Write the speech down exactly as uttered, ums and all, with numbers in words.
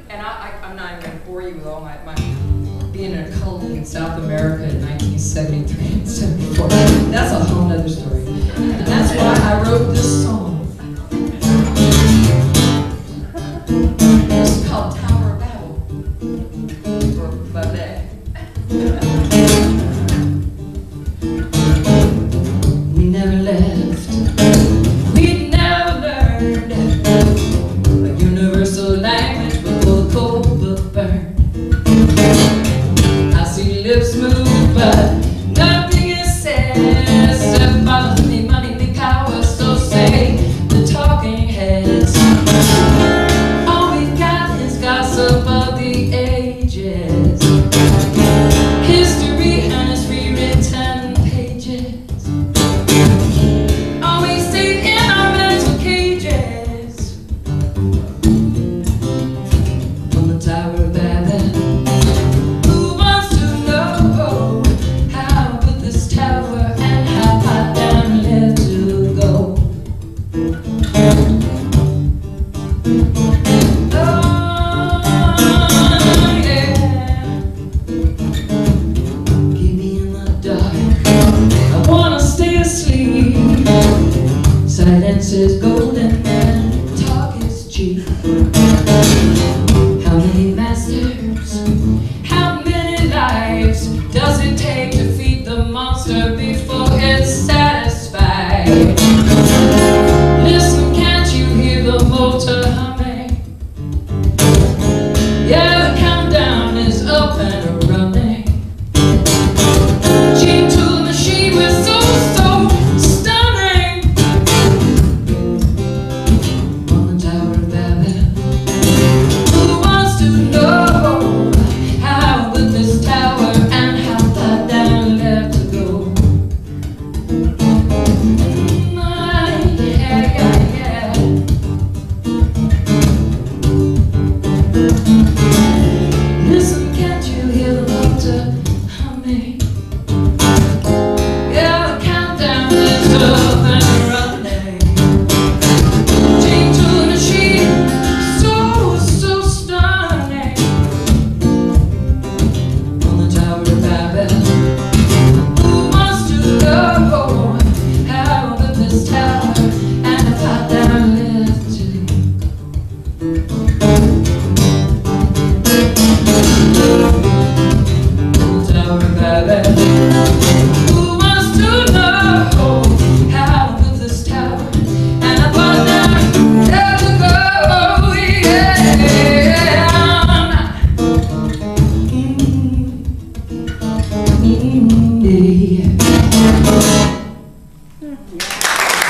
and I, I, I'm not even going to bore you with all my, my being in a colony in South America in nineteen seventy-three and seventy-four. That's a whole other story. And that's why I wrote this song. It's called Tower of Babel, or Babel. We never left. We never learned a universal language before the cold book burned. I see lips move, but nothing is said except follows me, money, me, power. So say the talking heads. All we've got is gossip of the ages, history and its rewritten pages. Always stayed in our mental cages. On the Tower of Babel, who wants to know how built this tower and how far down left to go? Oh, yeah. Keep me in the dark. I wanna stay asleep. Silence is golden and talk is cheap. How many masters, how many lives does it take to feed the monster before it's satisfied? Listen, can't you hear the motor humming? Yeah, the countdown is up and running. Chained to the machine, we're so, so stunning. On the Tower of Babel, who wants to know how built this tower and how far down left to go? My, yeah, yeah, yeah. Listen, can't you hear the motor humming? Yeah, the countdown is up and running. Chained to the machine, so, so stunning. On the Tower of Babel, who wants to know how built this tower and how far down left to go? On the Tower of Babel, who wants to know how built this tower and how far down left to go? Yeah. Mm, mm, yeah.